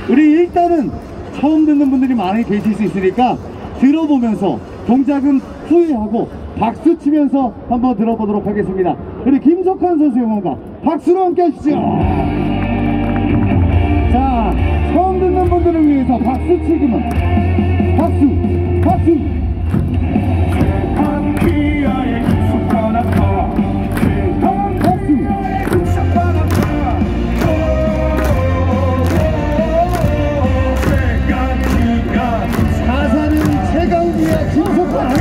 우리 일단은 처음 듣는 분들이 많이 계실 수 있으니까 들어보면서 동작은 후회하고 박수 치면서 한번 들어보도록 하겠습니다. 우리 김석환 선수의 응원가 박수로 함께 하시죠. 자, 처음 듣는 분들을 위해서 박수 치기만 박수 가사는 최강기의 김석환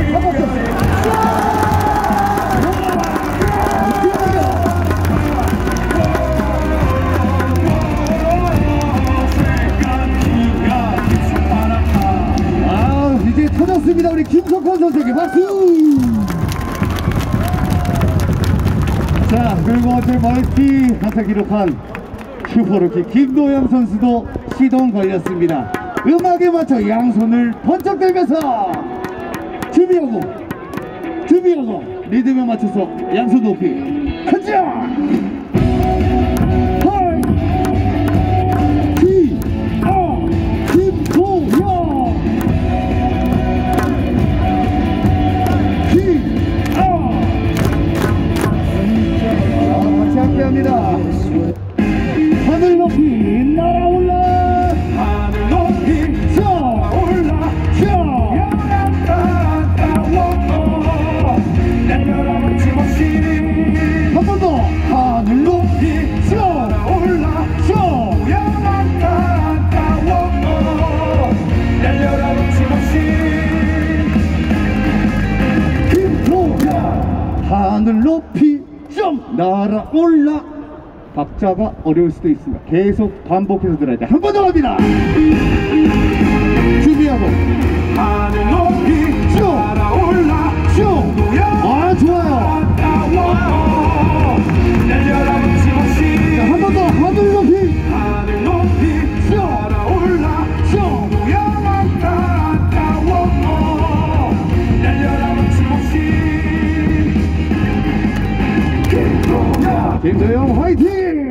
이제 터졌습니다. 우리 김석환 선수에게 박수. 자, 그리고 어제 멀티 한타 기록한 슈퍼루키 김도영 선수도 시동 걸렸습니다. 음악에 맞춰 양손을 번쩍 들면서 준비하고 리듬에 맞춰서 양손 높이 가자. 합니다. 하늘 높이 날아올라 하늘 높이 쏘올라 내려라 멋짐없이 한 번 더 하늘 높이 쏘올라 내려라 멋짐없이 김도영 하늘 높이 좀 날아올라. 박자가 어려울 수도 있습니다. 계속 반복해서 들어야 돼. 한 번 더 갑니다. 준비하고 하늘 높이 쭉 날아올라 쭉. 아, 좋아요. 자, 한 번 더 하늘 높이 쭉 날아올라 쭉. 김도영 화이팅!